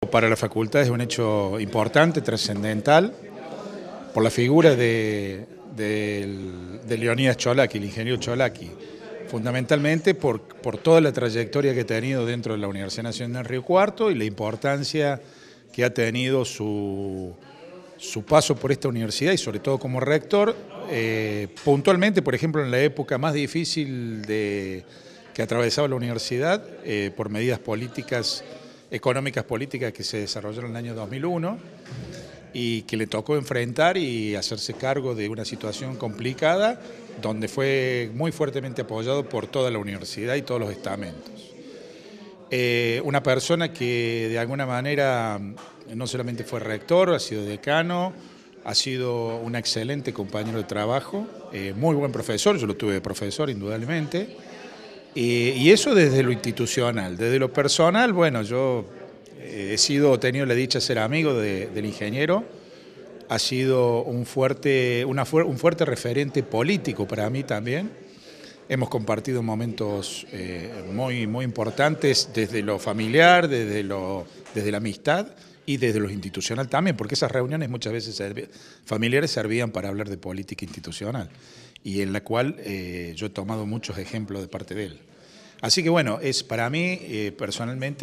para la facultad es un hecho importante, trascendental, por la figura de Leonidas Cholaki, el ingeniero Cholaki, fundamentalmente por toda la trayectoria que ha tenido dentro de la Universidad Nacional de Río Cuarto y la importancia que ha tenido su paso por esta universidad y sobre todo como rector, puntualmente, por ejemplo, en la época más difícil que atravesaba la universidad, por medidas políticas, económicas políticas que se desarrollaron en el año 2001 y que le tocó enfrentar y hacerse cargo de una situación complicada donde fue muy fuertemente apoyado por toda la universidad y todos los estamentos. Una persona que de alguna manera no solamente fue rector, ha sido decano, ha sido un excelente compañero de trabajo, muy buen profesor, yo lo tuve de profesor indudablemente, y eso desde lo institucional. Desde lo personal, bueno, yo he tenido la dicha de ser amigo del ingeniero, ha sido un fuerte referente político para mí también. Hemos compartido momentos muy importantes desde lo familiar, desde la amistad y desde lo institucional también, porque esas reuniones muchas veces familiares servían para hablar de política institucional y en la cual yo he tomado muchos ejemplos de parte de él. Así que bueno, para mí personalmente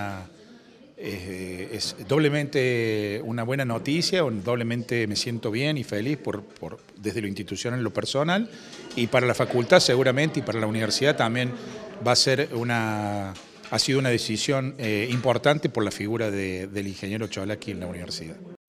es doblemente una buena noticia, doblemente me siento bien y feliz desde lo institucional en lo personal, y para la facultad seguramente y para la universidad también ha sido una decisión importante por la figura del ingeniero Cholaki en la universidad.